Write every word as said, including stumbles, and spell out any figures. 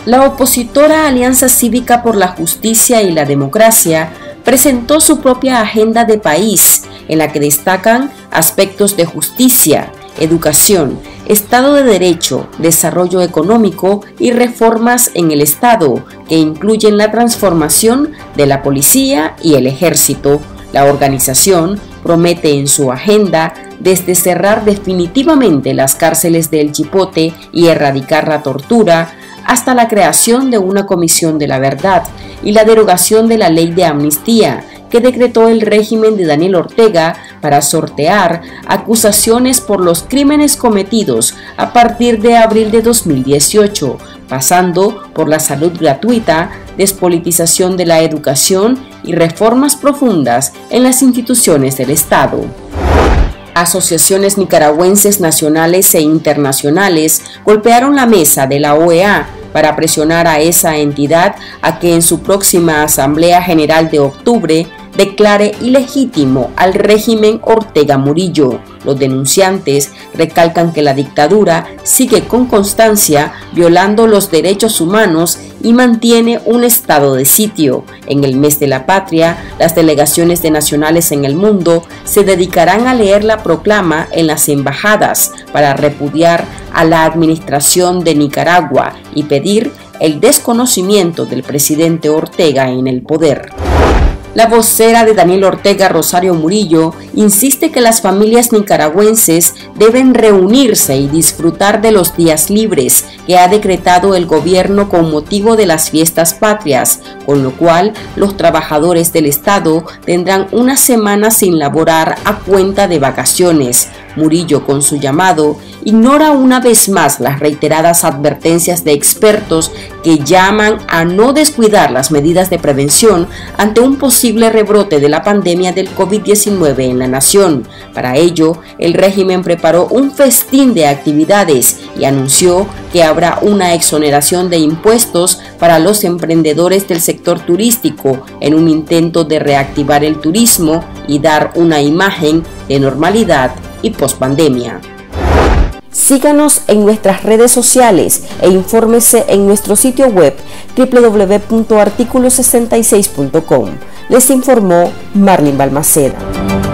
La opositora Alianza Cívica por la Justicia y la Democracia presentó su propia agenda de país, en la que destacan aspectos de justicia, educación, Estado de Derecho, desarrollo económico y reformas en el Estado, que incluyen la transformación de la policía y el ejército. La organización promete en su agenda desde cerrar definitivamente las cárceles del Chipote y erradicar la tortura, hasta la creación de una comisión de la verdad y la derogación de la ley de amnistía que decretó el régimen de Daniel Ortega para sortear acusaciones por los crímenes cometidos a partir de abril de dos mil dieciocho, pasando por la salud gratuita, despolitización de la educación y reformas profundas en las instituciones del Estado. Asociaciones nicaragüenses nacionales e internacionales golpearon la mesa de la O E A para presionar a esa entidad a que en su próxima Asamblea General de octubre declare ilegítimo al régimen Ortega Murillo. Los denunciantes recalcan que la dictadura sigue con constancia violando los derechos humanos y mantiene un estado de sitio. En el mes de la patria, las delegaciones de nacionales en el mundo se dedicarán a leer la proclama en las embajadas para repudiar a la administración de Nicaragua y pedir el desconocimiento del presidente Ortega en el poder. La vocera de Daniel Ortega, Rosario Murillo, insiste que las familias nicaragüenses deben reunirse y disfrutar de los días libres que ha decretado el gobierno con motivo de las fiestas patrias, con lo cual los trabajadores del Estado tendrán una semana sin laborar a cuenta de vacaciones. Murillo, con su llamado, ignora una vez más las reiteradas advertencias de expertos que llaman a no descuidar las medidas de prevención ante un posible rebrote de la pandemia del COVID diecinueve en la nación. Para ello, el régimen preparó un festín de actividades y anunció que habrá una exoneración de impuestos para los emprendedores del sector turístico en un intento de reactivar el turismo y dar una imagen de normalidad y pospandemia. Síganos en nuestras redes sociales e infórmese en nuestro sitio web doble u doble u doble u punto artículo sesenta y seis punto com. Les informó Marlene Balmaceda.